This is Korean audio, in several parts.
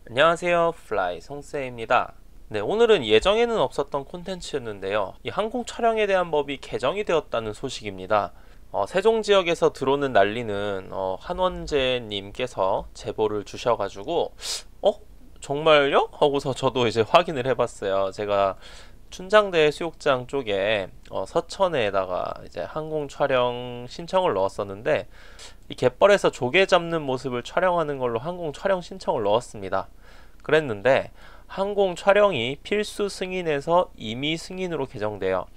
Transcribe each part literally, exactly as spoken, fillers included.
안녕하세요, 플라이 송쌤입니다. 네, 오늘은 예정에는 없었던 콘텐츠였는데요. 이 항공 촬영에 대한 법이 개정이 되었다는 소식입니다. 어, 세종 지역에서 들어오는 난리는 어, 한원재님께서 제보를 주셔가지고 어? 정말요? 하고서 저도 이제 확인을 해봤어요. 제가 춘장대 수욕장 쪽에 어, 서천에다가 이제 항공 촬영 신청을 넣었었는데 이 갯벌에서 조개 잡는 모습을 촬영하는 걸로 항공 촬영 신청을 넣었습니다. 그랬는데 항공 촬영이 필수 승인에서 임의 승인으로 개정되어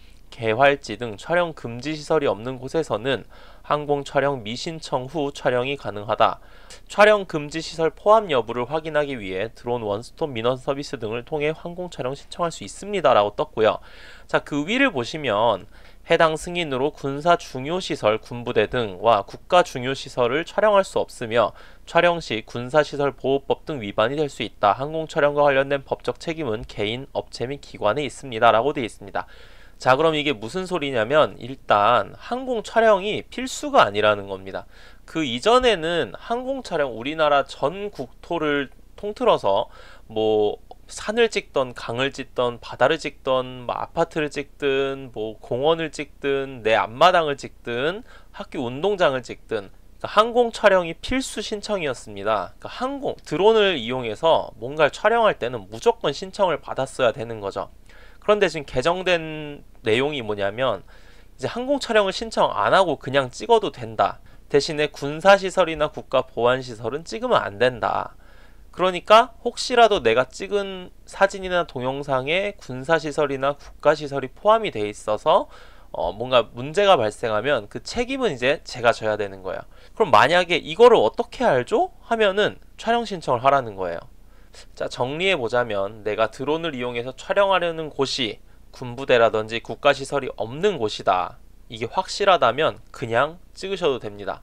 개활지 등 촬영 금지 시설이 없는 곳에서는 항공 촬영 미신청 후 촬영이 가능하다. 촬영 금지 시설 포함 여부를 확인하기 위해 드론 원스톱 민원 서비스 등을 통해 항공 촬영 신청할 수 있습니다. 라고 떴고요. 자, 그 위를 보시면 해당 승인으로 군사 중요시설, 군부대 등과 국가 중요시설을 촬영할 수 없으며 촬영 시 군사시설보호법 등 위반이 될 수 있다. 항공 촬영과 관련된 법적 책임은 개인, 업체 및 기관에 있습니다. 라고 되어 있습니다. 자, 그럼 이게 무슨 소리냐면 일단 항공 촬영이 필수가 아니라는 겁니다. 그 이전에는 항공 촬영 우리나라 전 국토를 통틀어서 뭐 산을 찍던 강을 찍던 바다를 찍던 뭐 아파트를 찍든 뭐 공원을 찍든 내 앞마당을 찍든 학교 운동장을 찍든 그러니까 항공 촬영이 필수 신청이었습니다. 그러니까 항공 드론을 이용해서 뭔가를 촬영할 때는 무조건 신청을 받았어야 되는 거죠. 그런데 지금 개정된 내용이 뭐냐면 이제 항공 촬영을 신청 안 하고 그냥 찍어도 된다. 대신에 군사시설이나 국가보안시설은 찍으면 안 된다. 그러니까 혹시라도 내가 찍은 사진이나 동영상에 군사시설이나 국가시설이 포함이 돼 있어서 어 뭔가 문제가 발생하면 그 책임은 이제 제가 져야 되는 거예요. 그럼 만약에 이거를 어떻게 알죠? 하면은 촬영 신청을 하라는 거예요. 자, 정리해 보자면 내가 드론을 이용해서 촬영하려는 곳이 군부대라든지 국가시설이 없는 곳이다. 이게 확실하다면 그냥 찍으셔도 됩니다.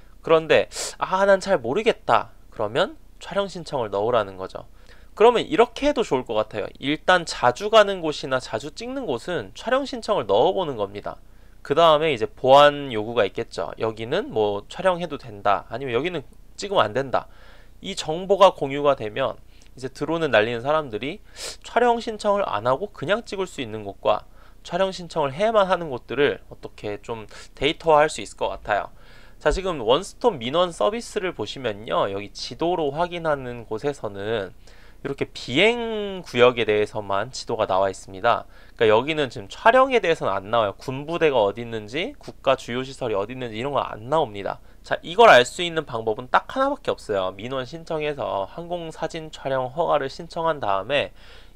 그런데 아, 난 잘 모르겠다. 그러면 촬영 신청을 넣으라는 거죠. 그러면 이렇게 해도 좋을 것 같아요. 일단 자주 가는 곳이나 자주 찍는 곳은 촬영 신청을 넣어보는 겁니다. 그 다음에 이제 보안 요구가 있겠죠. 여기는 뭐 촬영해도 된다. 아니면 여기는 찍으면 안 된다. 이 정보가 공유가 되면 이제 드론을 날리는 사람들이 촬영 신청을 안 하고 그냥 찍을 수 있는 곳과 촬영 신청을 해야만 하는 곳들을 어떻게 좀 데이터화할 수 있을 것 같아요. 자, 지금 원스톱 민원 서비스를 보시면요, 여기 지도로 확인하는 곳에서는 이렇게 비행 구역에 대해서만 지도가 나와 있습니다. 그러니까 여기는 지금 촬영에 대해서는 안 나와요. 군부대가 어디 있는지, 국가 주요 시설이 어디 있는지 이런 거 안 나옵니다. 자, 이걸 알 수 있는 방법은 딱 하나밖에 없어요. 민원 신청해서 항공사진 촬영 허가를 신청한 다음에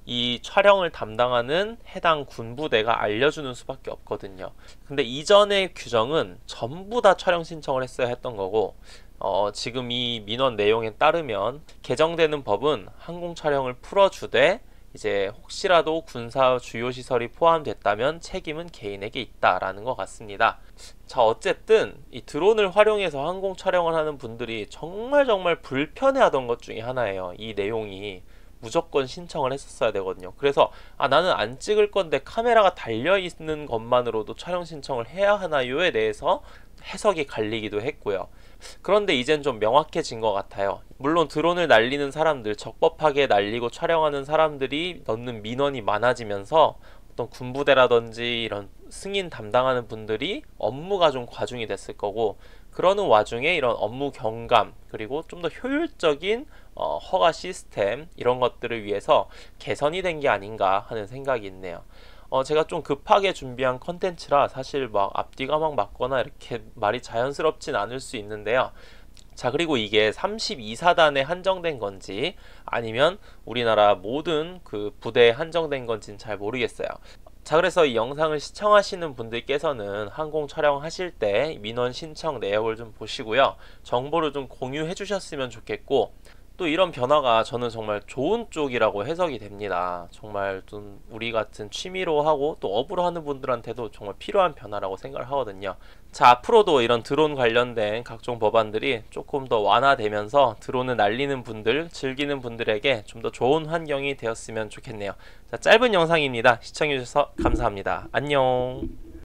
이 촬영을 담당하는 해당 군부대가 알려주는 수밖에 없거든요. 근데 이전의 규정은 전부 다 촬영 신청을 했어야 했던 거고 어, 지금 이 민원 내용에 따르면 개정되는 법은 항공 촬영을 풀어주되 이제 혹시라도 군사 주요 시설이 포함됐다면 책임은 개인에게 있다라는 것 같습니다. 자, 어쨌든 이 드론을 활용해서 항공 촬영을 하는 분들이 정말 정말 불편해하던 것 중에 하나예요. 이 내용이 무조건 신청을 했었어야 되거든요. 그래서 아, 나는 안 찍을 건데 카메라가 달려있는 것만으로도 촬영 신청을 해야 하나요에 대해서 해석이 갈리기도 했고요. 그런데 이젠 좀 명확해진 것 같아요. 물론 드론을 날리는 사람들, 적법하게 날리고 촬영하는 사람들이 넣는 민원이 많아지면서 어떤 군부대라든지 이런 승인 담당하는 분들이 업무가 좀 과중이 됐을 거고, 그러는 와중에 이런 업무 경감 그리고 좀 더 효율적인 어, 허가 시스템 이런 것들을 위해서 개선이 된 게 아닌가 하는 생각이 있네요. 어, 제가 좀 급하게 준비한 컨텐츠라 사실 막 앞뒤가 막 맞거나 이렇게 말이 자연스럽진 않을 수 있는데요. 자, 그리고 이게 삼십이 사단에 한정된 건지 아니면 우리나라 모든 그 부대에 한정된 건지는 잘 모르겠어요. 자, 그래서 이 영상을 시청하시는 분들께서는 항공 촬영하실 때 민원 신청 내역을 좀 보시고요. 정보를 좀 공유해 주셨으면 좋겠고, 또 이런 변화가 저는 정말 좋은 쪽이라고 해석이 됩니다. 정말 좀 우리 같은 취미로 하고 또 업으로 하는 분들한테도 정말 필요한 변화라고 생각을 하거든요. 자, 앞으로도 이런 드론 관련된 각종 법안들이 조금 더 완화되면서 드론을 날리는 분들, 즐기는 분들에게 좀 더 좋은 환경이 되었으면 좋겠네요. 자, 짧은 영상입니다. 시청해주셔서 감사합니다. 안녕.